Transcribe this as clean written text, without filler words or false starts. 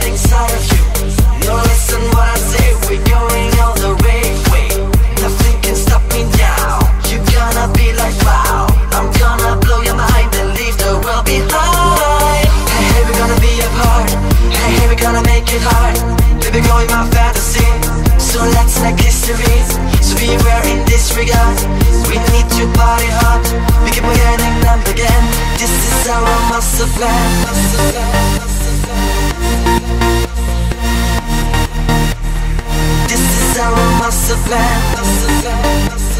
inside of you. No, listen what I say, we're going all the way. Nothing can stop me now. You're gonna be like wow. I'm gonna blow your mind and leave the world behind. Hey, hey, we're gonna be apart. Hey, hey, we're gonna make it hard. Baby girl, you're my fantasy, so let's make history. So beware in this regard. We need to party hard. We keep getting numb again. This is our master plan. This is our master plan.